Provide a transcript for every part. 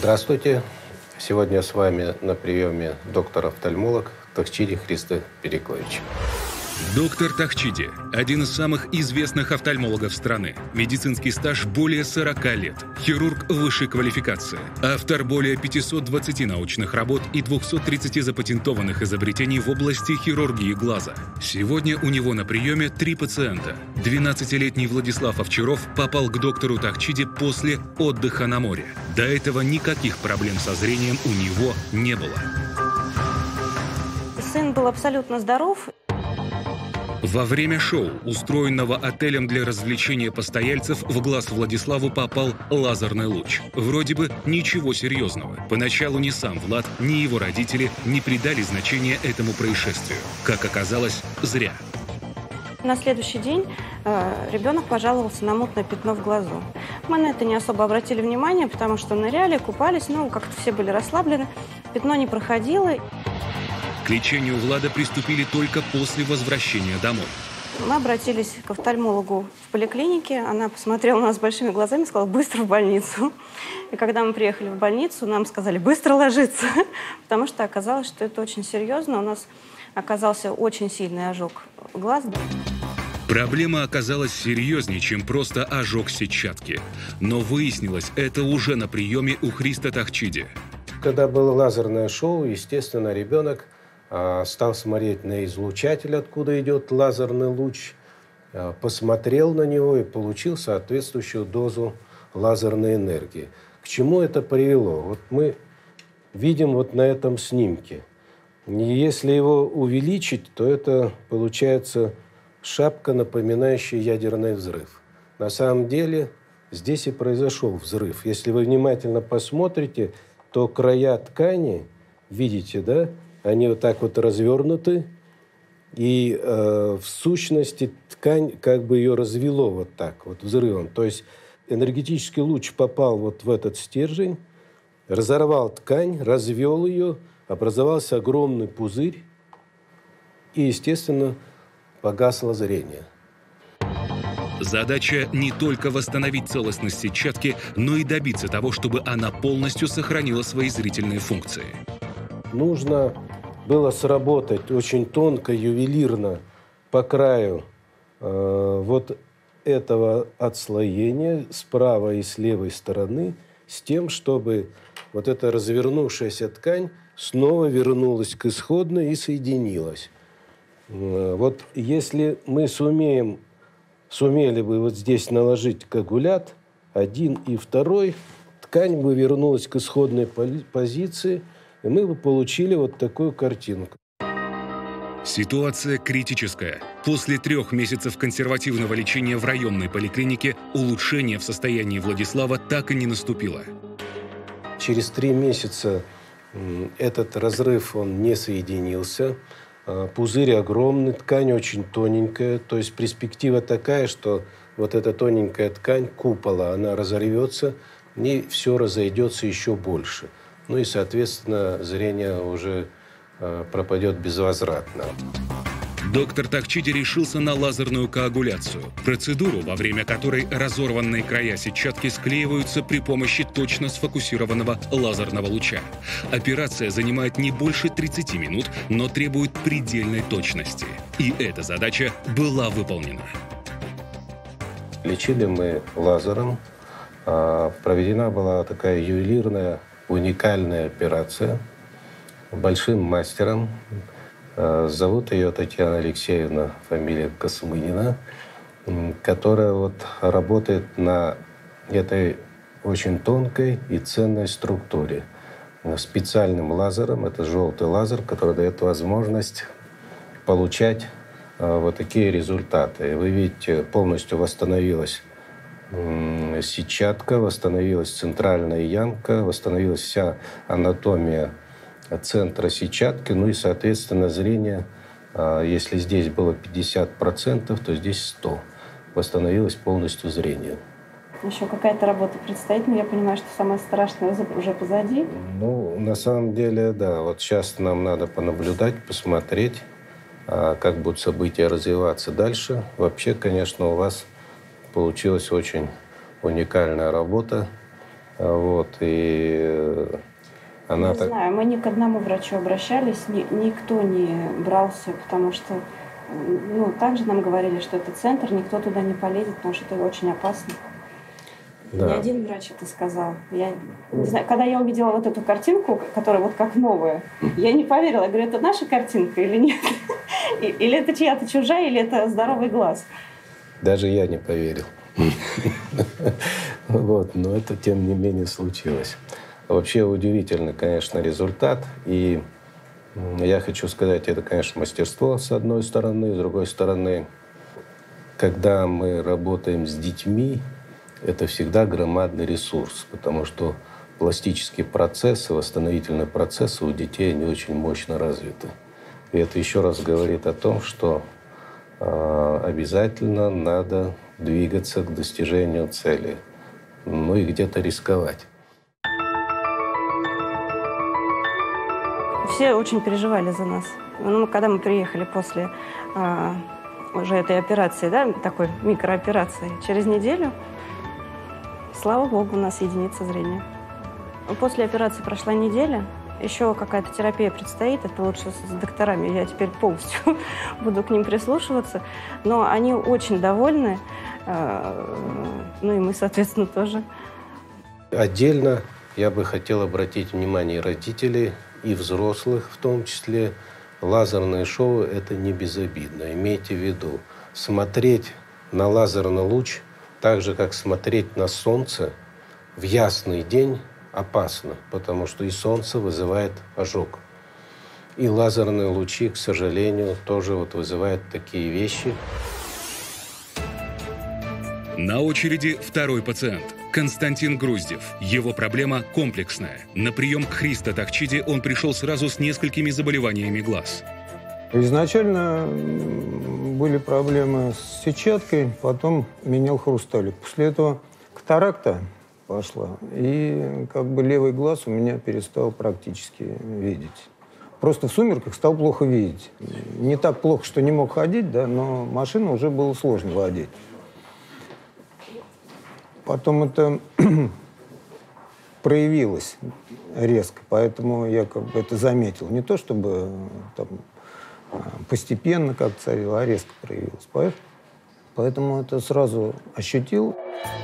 Здравствуйте. Сегодня с вами на приеме доктор-офтальмолог Тахчиди Христо Переклович. Доктор Тахчиди – один из самых известных офтальмологов страны. Медицинский стаж более 40 лет. Хирург высшей квалификации. Автор более 520 научных работ и 230 запатентованных изобретений в области хирургии глаза. Сегодня у него на приеме 3 пациента. 12-летний Владислав Овчаров попал к доктору Тахчиди после отдыха на море. До этого никаких проблем со зрением у него не было. Сын был абсолютно здоров. Во время шоу, устроенного отелем для развлечения постояльцев, в глаз Владиславу попал лазерный луч. Вроде бы ничего серьезного. Поначалу ни сам Влад, ни его родители не придали значения этому происшествию. Как оказалось, зря. На следующий день ребенок пожаловался на мутное пятно в глазу. Мы на это не особо обратили внимание, потому что ныряли, купались, как-то все были расслаблены. Пятно не проходило. К лечению Влада приступили только после возвращения домой. Мы обратились к офтальмологу в поликлинике. Она посмотрела на нас большими глазами и сказала: быстро в больницу. И когда мы приехали в больницу, нам сказали: быстро ложиться. Потому что оказалось, что это очень серьезно. У нас оказался очень сильный ожог глаз. Проблема оказалась серьезнее, чем просто ожог сетчатки. Но выяснилось это уже на приеме у Христо Тахчиди. Когда было лазерное шоу, естественно, ребенок стал смотреть на излучатель, откуда идет лазерный луч, посмотрел на него и получил соответствующую дозу лазерной энергии. К чему это привело? Вот мы видим на этом снимке. И если его увеличить, то это получается шапка, напоминающая ядерный взрыв. На самом деле здесь и произошел взрыв. Если вы внимательно посмотрите, то края ткани, видите, да? Они вот так вот развернуты, и в сущности ткань как бы ее развело вот так вот взрывом. То есть энергетический луч попал вот в этот стержень, разорвал ткань, развел ее, образовался огромный пузырь, и, естественно, погасло зрение. Задача не только восстановить целостность сетчатки, но и добиться того, чтобы она полностью сохранила свои зрительные функции. Нужно было сработать очень тонко, ювелирно по краю вот этого отслоения с правой и с левой стороны, с тем, чтобы вот эта развернувшаяся ткань снова вернулась к исходной и соединилась. Вот если мы сумели бы вот здесь наложить коагулят, один и второй, ткань бы вернулась к исходной позиции, и мы бы получили вот такую картинку. Ситуация критическая. После 3 месяцев консервативного лечения в районной поликлинике улучшение в состоянии Владислава так и не наступило. Через 3 месяца этот разрыв, он не соединился. Пузырь огромный, ткань очень тоненькая. То есть перспектива такая, что вот эта тоненькая ткань купола, она разорвется, и все разойдется еще больше. И, соответственно, зрение уже пропадет безвозвратно. Доктор Тахчиди решился на лазерную коагуляцию. Процедуру, во время которой разорванные края сетчатки склеиваются при помощи точно сфокусированного лазерного луча. Операция занимает не больше 30 минут, но требует предельной точности. И эта задача была выполнена. Лечили мы лазером. Проведена была такая ювелирная, уникальная операция большим мастером. Зовут ее Татьяна Алексеевна, фамилия Космынина, которая работает на этой очень тонкой и ценной структуре. Специальным лазером, это желтый лазер, который дает возможность получать такие результаты. И вы видите, полностью восстановилась сетчатка, восстановилась центральная ямка, восстановилась вся анатомия центра сетчатки, и, соответственно, зрение, если здесь было 50%, то здесь 100%. Восстановилось полностью зрение. Еще какая-то работа предстоит, но я понимаю, что самое страшное уже позади. На самом деле, да. Вот сейчас нам надо понаблюдать, посмотреть, как будут события развиваться дальше. Вообще, конечно, у вас получилась очень уникальная работа. Вот, и она Не знаю, мы ни к одному врачу обращались, никто не брался, потому что, также нам говорили, что это центр, никто туда не полезет, потому что это очень опасно. Да. Ни один врач это сказал. Я не знаю, когда я увидела вот эту картинку, которая вот как новая, я не поверила. Я говорю, это наша картинка или нет? Или это чья-то чужая, или это здоровый глаз? Даже я не поверил. Вот, но это, тем не менее, случилось. Вообще удивительный, конечно, результат. И я хочу сказать, это, конечно, мастерство, с одной стороны. С другой стороны, когда мы работаем с детьми, это всегда громадный ресурс, потому что пластические процессы, восстановительные процессы у детей, они очень мощно развиты. И это еще раз говорит о том, что обязательно надо двигаться к достижению цели, ну и где-то рисковать. Все очень переживали за нас. Когда мы приехали после уже этой операции, да, такой микрооперации, через неделю, слава богу, у нас единица зрения. После операции прошла неделя, еще какая-то терапия предстоит, это лучше с докторами, я теперь полностью буду к ним прислушиваться, но они очень довольны, ну и мы, соответственно, тоже. Отдельно я бы хотел обратить внимание родителей и взрослых, в том числе, лазерное шоу – это не безобидно. Имейте в виду, смотреть на лазерный луч так же, как смотреть на солнце в ясный день опасно, потому что и солнце вызывает ожог. И лазерные лучи, к сожалению, тоже вызывают такие вещи. На очереди второй пациент. Константин Груздев. Его проблема комплексная. На прием к Христо Тахчиде он пришел сразу с несколькими заболеваниями глаз. Изначально были проблемы с сетчаткой, потом менял хрусталик. После этого катаракта пошла, и левый глаз у меня перестал практически видеть. Просто в сумерках стал плохо видеть. Не так плохо, что не мог ходить, да, но машину уже было сложно водить. Потом это проявилось резко, поэтому я это заметил. Не то чтобы там постепенно как царило, а резко проявилось. Поэтому это сразу ощутил.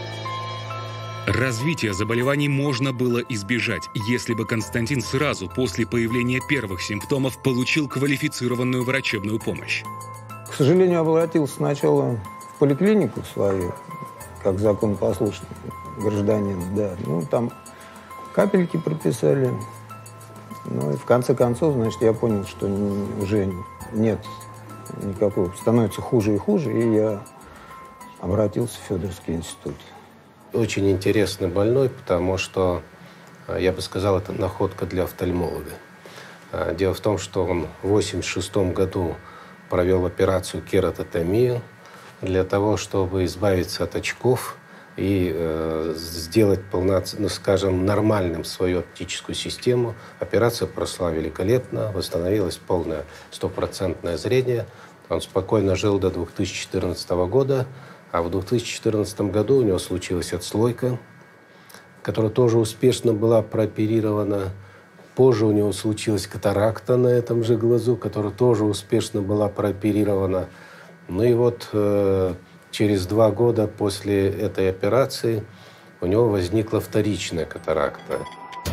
Развитие заболеваний можно было избежать, если бы Константин сразу после появления первых симптомов получил квалифицированную врачебную помощь. К сожалению, обратился сначала в поликлинику свою, как законопослушный гражданин, да. Там капельки прописали. Ну и в конце концов, значит, я понял, что уже нет никакого, становится хуже и хуже, и я обратился в Федоровский институт. Очень интересный больной, потому что, я бы сказал, это находка для офтальмолога. Дело в том, что он в 1986 году провел операцию кератотомию для того, чтобы избавиться от очков и сделать скажем, нормальным свою оптическую систему. Операция прошла великолепно, восстановилось полное 100% зрение. Он спокойно жил до 2014 года, а в 2014 году у него случилась отслойка, которая тоже успешно была прооперирована. Позже у него случилась катаракта на этом же глазу, которая тоже успешно была прооперирована. Ну и вот через 2 года после этой операции у него возникла вторичная катаракта.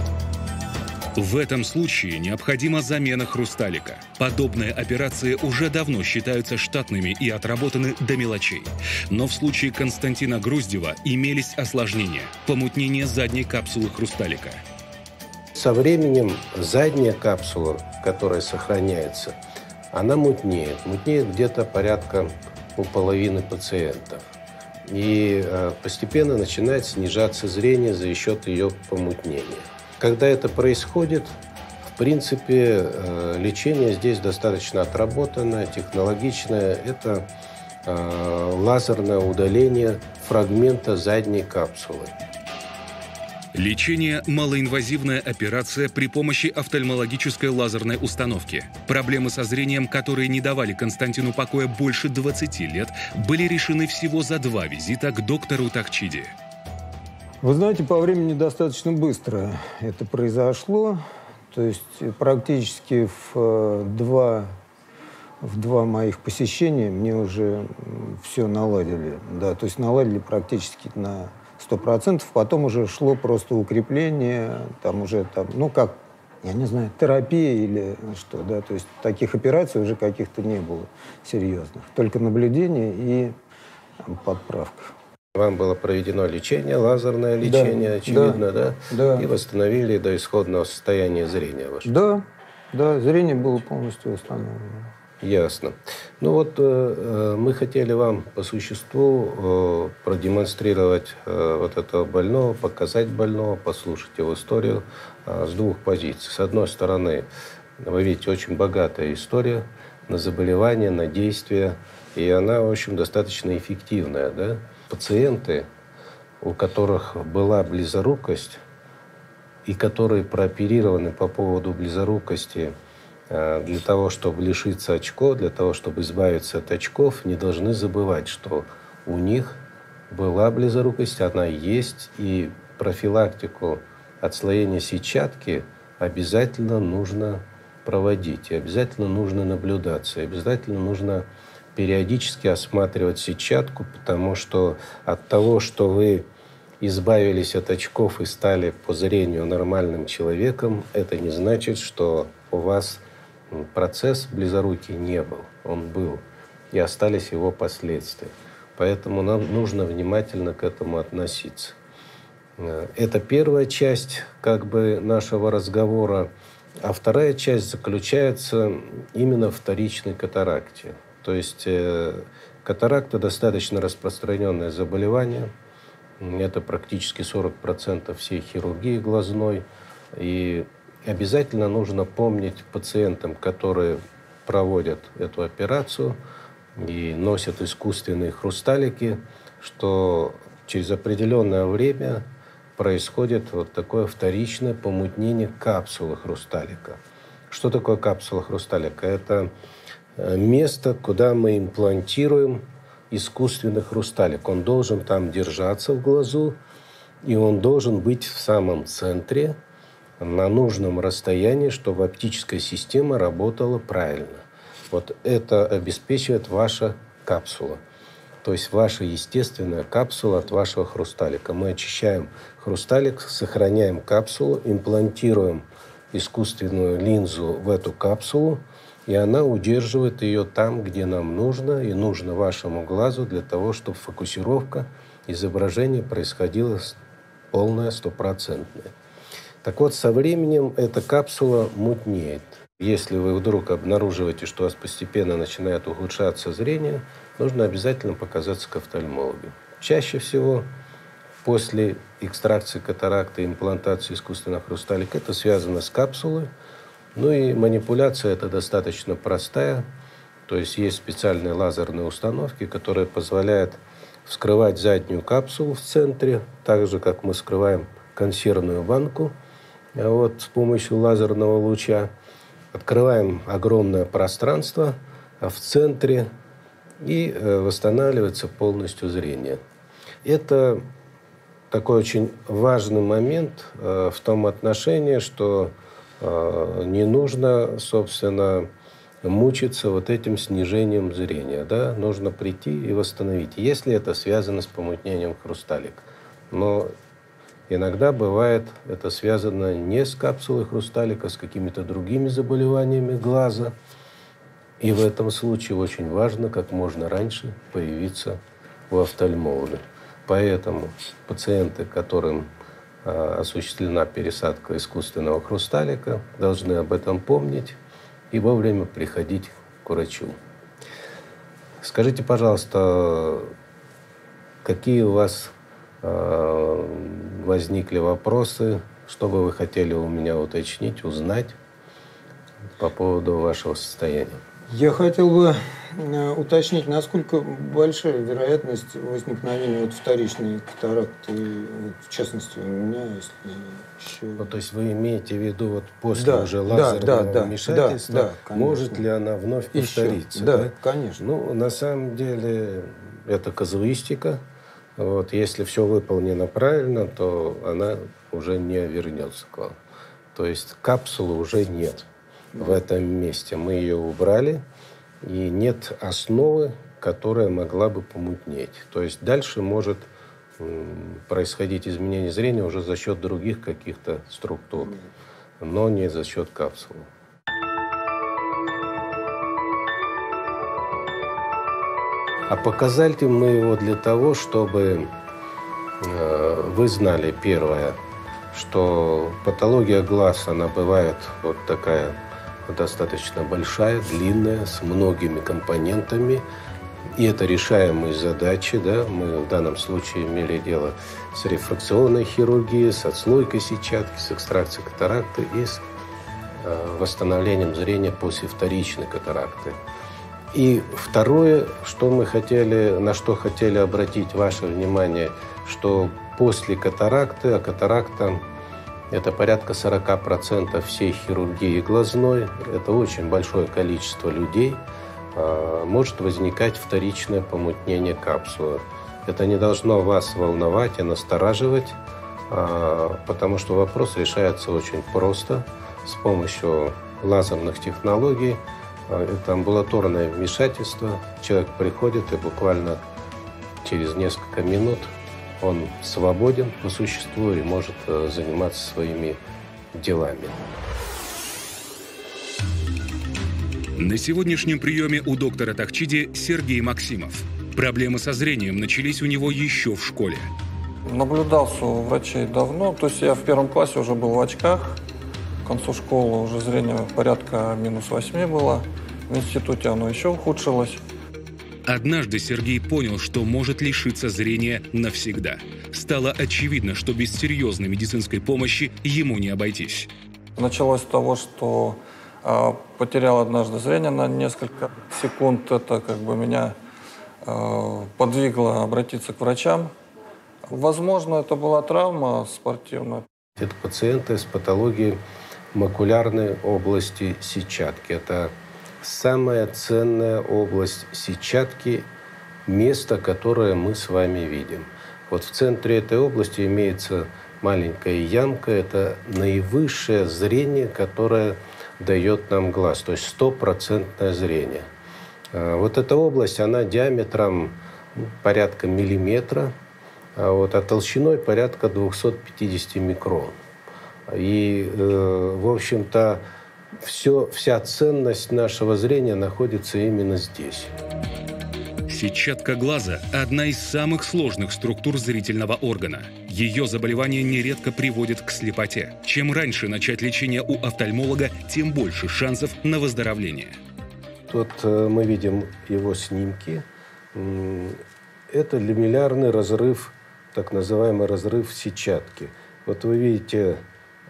В этом случае необходима замена хрусталика. Подобные операции уже давно считаются штатными и отработаны до мелочей. Но в случае Константина Груздева имелись осложнения – помутнение задней капсулы хрусталика. Со временем задняя капсула, которая сохраняется, она мутнеет. Мутнеет где-то порядка у половины пациентов. И постепенно начинает снижаться зрение за счет ее помутнения. Когда это происходит, в принципе, лечение здесь достаточно отработанное, технологичное. Это лазерное удаление фрагмента задней капсулы. Лечение – малоинвазивная операция при помощи офтальмологической лазерной установки. Проблемы со зрением, которые не давали Константину покоя больше 20 лет, были решены всего за 2 визита к доктору Тахчиде. Вы знаете, по времени достаточно быстро это произошло. То есть практически в два моих посещения мне уже все наладили. Да, то есть наладили практически на 100%. Потом уже шло просто укрепление, там уже, ну как, я не знаю, терапия или что, да. То есть таких операций уже каких-то не было серьезных. Только наблюдение и подправка. Вам было проведено лечение, лазерное лечение, Да, очевидно, да? Да. И восстановили до исходного состояния зрения вашего. Да, зрение было полностью восстановлено. Ясно. Ну вот мы хотели вам по существу продемонстрировать вот этого больного, показать больного, послушать его историю с двух позиций. С одной стороны, вы видите, очень богатая история на заболевания, на действия, и она, в общем, достаточно эффективная, да? Пациенты, у которых была близорукость и которые прооперированы по поводу близорукости для того, чтобы лишиться очков, для того, чтобы избавиться от очков, не должны забывать, что у них была близорукость, она есть, и профилактику отслоения сетчатки обязательно нужно проводить, и обязательно нужно наблюдаться, и обязательно нужно периодически осматривать сетчатку, потому что от того, что вы избавились от очков и стали по зрению нормальным человеком, это не значит, что у вас процесс близорукий не был. Он был. И остались его последствия. Поэтому нам нужно внимательно к этому относиться. Это первая часть нашего разговора. А вторая часть заключается именно в вторичной катаракте. То есть катаракта достаточно распространенное заболевание. Это практически 40% всей хирургии глазной. И обязательно нужно помнить пациентам, которые проводят эту операцию и носят искусственные хрусталики, что через определенное время происходит вот такое вторичное помутнение капсулы хрусталика. Что такое капсула хрусталика? Это место, куда мы имплантируем искусственный хрусталик. Он должен там держаться в глазу, и он должен быть в самом центре, на нужном расстоянии, чтобы оптическая система работала правильно. Вот это обеспечивает ваша капсула. То есть ваша естественная капсула от вашего хрусталика. Мы очищаем хрусталик, сохраняем капсулу, имплантируем искусственную линзу в эту капсулу, и она удерживает ее там, где нам нужно, и нужно вашему глазу для того, чтобы фокусировка изображения происходила полная, стопроцентная. Так вот, со временем эта капсула мутнеет. Если вы вдруг обнаруживаете, что у вас постепенно начинает ухудшаться зрение, нужно обязательно показаться к офтальмологу. Чаще всего после экстракции катаракты и имплантации искусственного хрусталика это связано с капсулой. Ну и манипуляция это достаточно простая. То есть есть специальные лазерные установки, которые позволяют вскрывать заднюю капсулу в центре, так же, как мы вскрываем консервную банку с помощью лазерного луча. Открываем огромное пространство в центре, и восстанавливается полностью зрение. Это такой очень важный момент в том отношении, что не нужно, собственно, мучиться вот этим снижением зрения. Да? Нужно прийти и восстановить, если это связано с помутнением хрусталика. Но иногда бывает это связано не с капсулой хрусталика, а с какими-то другими заболеваниями глаза. И в этом случае очень важно как можно раньше появиться у офтальмолога. Поэтому пациенты, которым осуществлена пересадка искусственного хрусталика, должны об этом помнить и вовремя приходить к врачу. Скажите, пожалуйста, какие у вас возникли вопросы, что бы вы хотели у меня уточнить, узнать по поводу вашего состояния? Я хотел бы уточнить, насколько большая вероятность возникновения вторичной катаракты, в частности, у меня, если еще... Ну, то есть вы имеете в виду после уже лазерного вмешательства, может ли она вновь повториться? Да, конечно. Ну, на самом деле, это казуистика. Вот, если все выполнено правильно, то она уже не вернется к вам. То есть капсулы уже нет в этом месте. Мы ее убрали, и нет основы, которая могла бы помутнеть. То есть дальше может происходить изменение зрения уже за счет других каких-то структур, но не за счет капсулы. А показали мы его для того, чтобы вы знали, первое, что патология глаз, она бывает вот такая достаточно большая, длинная, с многими компонентами. И это решаемые задачи. Да? Мы в данном случае имели дело с рефракционной хирургией, с отслойкой сетчатки, с экстракцией катаракты и с восстановлением зрения после вторичной катаракты. И второе, что мы хотели, на что хотели обратить ваше внимание, что после катаракты, а катаракта – это порядка 40% всей хирургии глазной, это очень большое количество людей, может возникать вторичное помутнение капсулы. Это не должно вас волновать и настораживать, потому что вопрос решается очень просто с помощью лазерных технологий. Это амбулаторное вмешательство. Человек приходит, и буквально через несколько минут он свободен по существу и может заниматься своими делами. На сегодняшнем приеме у доктора Тахчиди Сергей Максимов. Проблемы со зрением начались у него еще в школе. Наблюдался у врачей давно. То есть я в 1 классе уже был в очках. К концу школы уже зрение порядка -8 было. В институте оно еще ухудшилось. Однажды Сергей понял, что может лишиться зрения навсегда. Стало очевидно, что без серьезной медицинской помощи ему не обойтись. Началось с того, что потерял однажды зрение на несколько секунд. Это как бы меня подвигло обратиться к врачам. Возможно, это была травма спортивная. Это пациенты с патологией макулярной области сетчатки. Это самая ценная область сетчатки, место, которое мы с вами видим. Вот в центре этой области имеется маленькая ямка. Это наивысшее зрение, которое дает нам глаз, то есть 100% зрение. Вот эта область, она диаметром порядка миллиметра, а толщиной порядка 250 микрон. И, в общем-то, вся ценность нашего зрения находится именно здесь. Сетчатка глаза – одна из самых сложных структур зрительного органа. Ее заболевание нередко приводит к слепоте. Чем раньше начать лечение у офтальмолога, тем больше шансов на выздоровление. Тут мы видим его снимки. Это ламеллярный разрыв, так называемый разрыв сетчатки. Вот вы видите,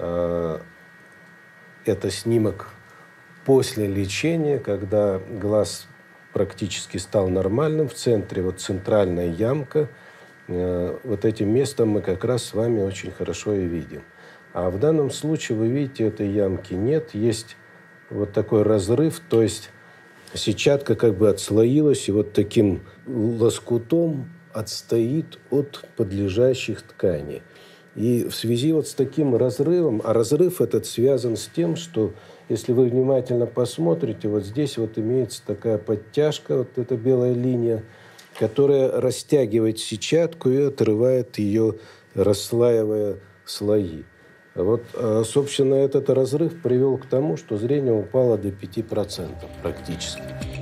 это снимок после лечения, когда глаз практически стал нормальным. В центре вот центральная ямка. Вот этим местом мы как раз с вами очень хорошо и видим. А в данном случае, вы видите, этой ямки нет. Есть вот такой разрыв, то есть сетчатка как бы отслоилась и вот таким лоскутом отстоит от подлежащих тканей. И в связи вот с таким разрывом, а разрыв этот связан с тем, что, если вы внимательно посмотрите, вот здесь вот имеется такая подтяжка, вот эта белая линия, которая растягивает сетчатку и отрывает ее, расслаивая слои. Вот, собственно, этот разрыв привел к тому, что зрение упало до 5% практически.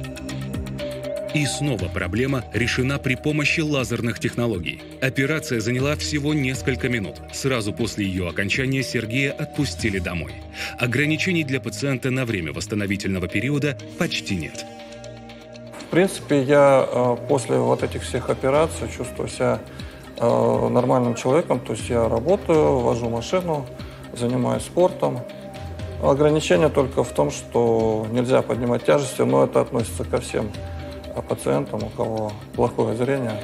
И снова проблема решена при помощи лазерных технологий. Операция заняла всего несколько минут. Сразу после ее окончания Сергея отпустили домой. Ограничений для пациента на время восстановительного периода почти нет. В принципе, я после вот этих всех операций чувствую себя нормальным человеком. То есть я работаю, вожу машину, занимаюсь спортом. Ограничение только в том, что нельзя поднимать тяжести, но это относится ко всем пациентам, у кого плохое зрение.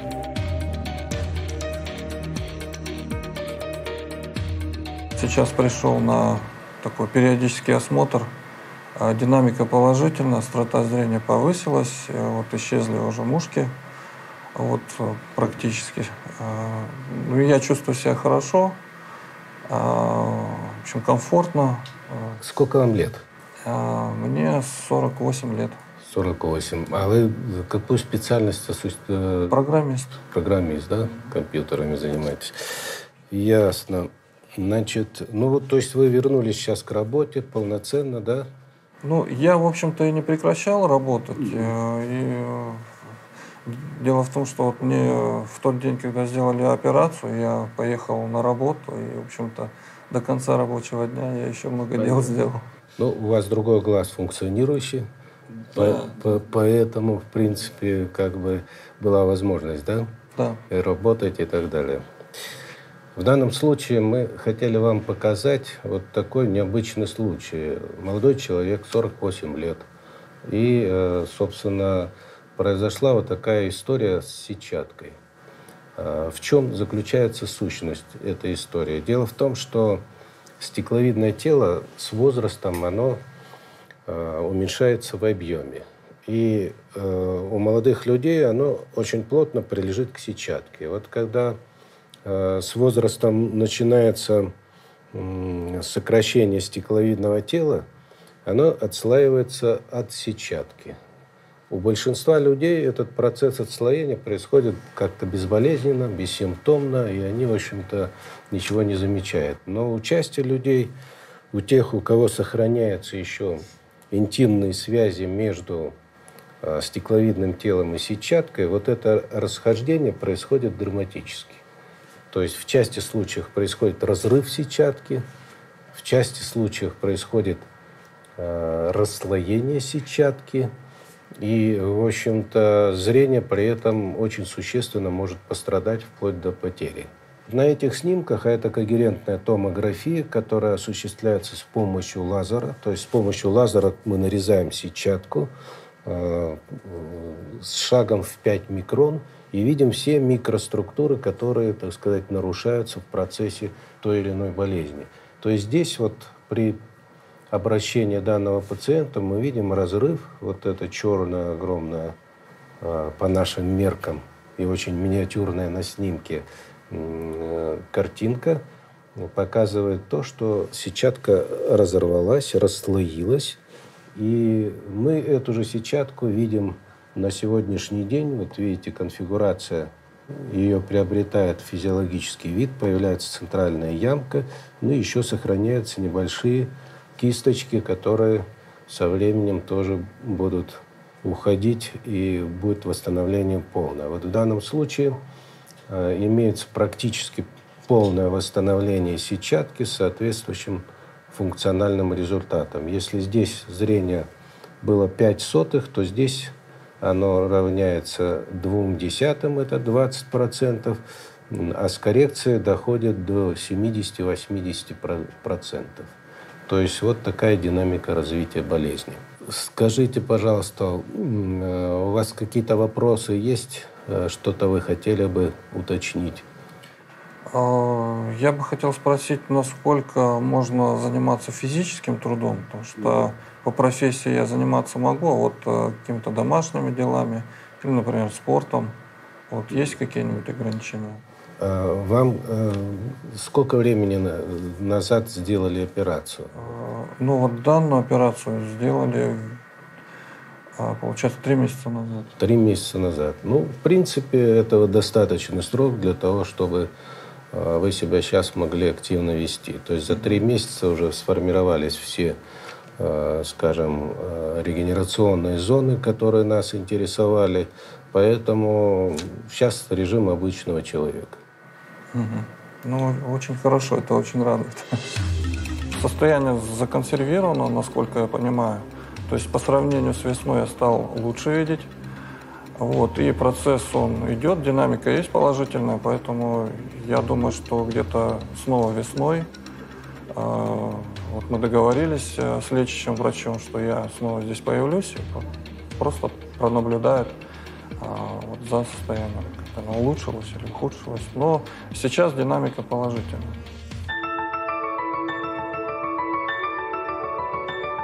Сейчас пришел на такой периодический осмотр. Динамика положительная, острота зрения повысилась, вот исчезли уже мушки. вот, практически. Ну, я чувствую себя хорошо, в общем, комфортно. Сколько вам лет? Мне 48 лет. 48. А вы какую специальность Программист. Программист, да? Компьютерами занимаетесь. Ясно. Значит, ну вот, то есть вы вернулись сейчас к работе полноценно, да? Ну, я, в общем-то, и не прекращал работать. И дело в том, что вот мне в тот день, когда сделали операцию, я поехал на работу, и, в общем-то, до конца рабочего дня я еще много дел сделал. Ну, у вас другой глаз функционирующий, Да. поэтому, в принципе, как бы была возможность, да? Да. И работать и так далее. В данном случае мы хотели вам показать вот такой необычный случай. Молодой человек, 48 лет. И, собственно, произошла вот такая история с сетчаткой. В чем заключается сущность этой истории? Дело в том, что стекловидное тело с возрастом, оно уменьшается в объеме. И у молодых людей оно очень плотно прилежит к сетчатке. Вот когда с возрастом начинается сокращение стекловидного тела, оно отслаивается от сетчатки. У большинства людей этот процесс отслоения происходит как-то безболезненно, бессимптомно, и они, в общем-то, ничего не замечают. Но у части людей, у тех, у кого сохраняются еще интимные связи между стекловидным телом и сетчаткой, вот это расхождение происходит драматически. То есть в части случаев происходит разрыв сетчатки, в части случаев происходит расслоение сетчатки, и, в общем-то, зрение при этом очень существенно может пострадать вплоть до потери. На этих снимках, а это когерентная томография, которая осуществляется с помощью лазера, то есть с помощью лазера мы нарезаем сетчатку с шагом в 5 микрон, и видим все микроструктуры, которые, так сказать, нарушаются в процессе той или иной болезни. То есть здесь вот при обращении данного пациента мы видим разрыв, вот эта черная, огромная, по нашим меркам и очень миниатюрная на снимке картинка показывает то, что сетчатка разорвалась, расслоилась, и мы эту же сетчатку видим на сегодняшний день. Вот видите, конфигурация ее приобретает физиологический вид, появляется центральная ямка, ну и еще сохраняются небольшие кисточки, которые со временем тоже будут уходить, и будет восстановление полное. Вот в данном случае имеется практически полное восстановление сетчатки с соответствующим функциональным результатом. Если здесь зрение было 0,05, то здесь оно равняется 0,2, это 20%, а с коррекцией доходит до 70-80%. То есть вот такая динамика развития болезни. Скажите, пожалуйста, у вас какие-то вопросы есть? Что-то вы хотели бы уточнить? Я бы хотел спросить, насколько можно заниматься физическим трудом, потому что по профессии я заниматься могу, а вот какими-то домашними делами, или, например, спортом, вот есть какие-нибудь ограничения? Вам сколько времени назад сделали операцию? Ну вот данную операцию сделали, получается, 3 месяца назад. 3 месяца назад. Ну, в принципе, этого достаточный срок для того, чтобы вы себя сейчас могли активно вести. То есть за 3 месяца уже сформировались все, скажем, регенерационные зоны, которые нас интересовали. Поэтому сейчас режим обычного человека. Угу. Ну, очень хорошо, это очень радует. Состояние законсервировано, насколько я понимаю. То есть по сравнению с весной я стал лучше видеть. Вот, и процесс, он идет, динамика есть положительная, поэтому я думаю, что где-то снова весной вот мы договорились с лечащим врачом, что я снова здесь появлюсь, и просто пронаблюдают вот за состоянием, как оно улучшилось или ухудшилось. Но сейчас динамика положительная.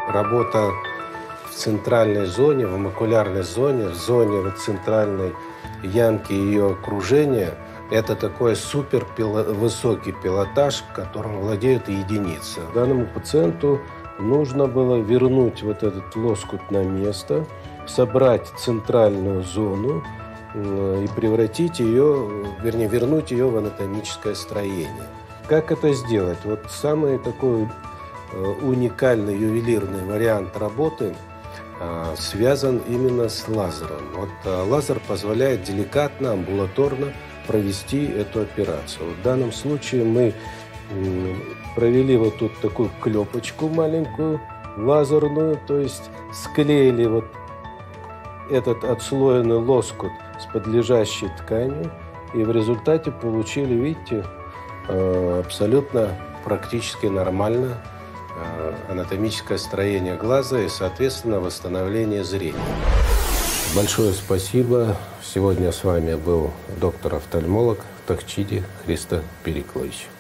Работа в центральной зоне, в макулярной зоне, в зоне вот центральной ямки ее окружения – это такой высокий пилотаж, которым владеют единицы. Данному пациенту нужно было вернуть вот этот лоскут на место, собрать центральную зону и превратить ее, вернее, вернуть ее в анатомическое строение. Как это сделать? Вот самый такой уникальный ювелирный вариант работы связан именно с лазером. Вот лазер позволяет деликатно, амбулаторно провести эту операцию. В данном случае мы провели вот тут такую клепочку маленькую, лазерную, то есть склеили вот этот отслоенный лоскут с подлежащей тканью, и в результате получили, видите, абсолютно практически нормально анатомическое строение глаза и, соответственно, восстановление зрения. Большое спасибо. Сегодня с вами был доктор-офтальмолог Тахчиди Христо Периклович.